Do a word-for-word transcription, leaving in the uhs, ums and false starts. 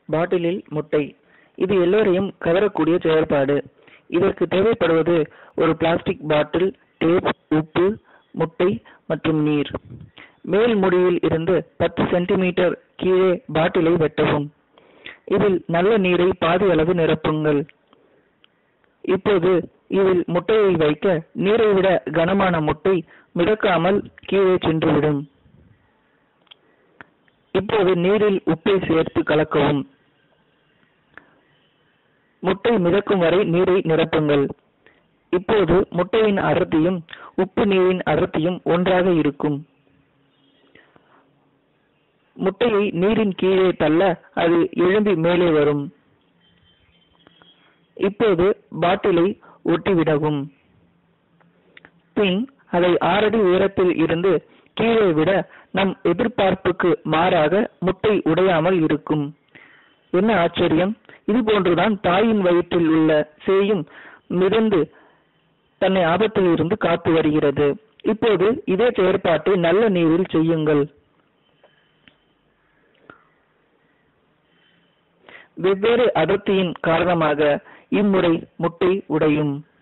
பாட்டிலில் முட்டை. இது எல்லோரையும் கவரக்கூடிய செயல்பாடு. இதற்கு தேவைப்படுவது ஒரு பிளாஸ்டிக் பாட்டில், டேப், உப்பு, முட்டை மற்றும் நீர். மேல் முடியில் இருந்து பத்து சென்டிமீட்டர் கீழே பாட்டிலை வெட்டவும். இதில் நல்ல நீரை பாதி அளவு நிரப்புங்கள். இப்போது இதில் முட்டையை வைக்க நீரை விட கனமான முட்டை மிதக்காமல் கீழே சென்றுவிடும். இப்போது நீரில் உப்பை சேர்த்து கலக்கவும். முட்டை மிதக்கும் வரை நீரை நிரப்புங்கள். இப்போது முட்டையின் அடர்த்தியும் உப்பு நீரின் அடர்த்தியும் ஒன்றாக இருக்கும். முட்டையை நீரின் கீழே தள்ள அது எழும்பி மேலே வரும். இப்போது பாட்டிலை ஒட்டிவிடவும். பின் அதை ஆறடி உயரத்தில் இருந்து கீழே விட நம் எதிர்பார்ப்புக்கு மாறாக முட்டை உடையாமல் இருக்கும். என்ன ஆச்சரியம்! இது போன்றுதான் தாயின் வயிற்றில் உள்ள சேயும் மிதந்து தன்னை ஆபத்தில் இருந்து காத்து வருகிறது. இப்போது இதே செயற்பாட்டை நல்ல நீரில் செய்யுங்கள். வெவ்வேறு அடர்த்தியின் காரணமாக இம்முறை முட்டை உடையும்.